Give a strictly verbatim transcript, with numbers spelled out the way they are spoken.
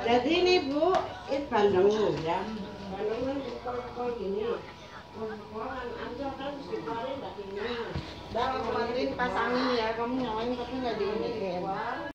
Jadi ini Bu, ini bandeng ya. Bandeng kan kol-kol gini. Kol-kolan aja kan dikeluarin dagingnya. Dah kemarin pasangi ya, kamu nyalain tapi nggak diiniin.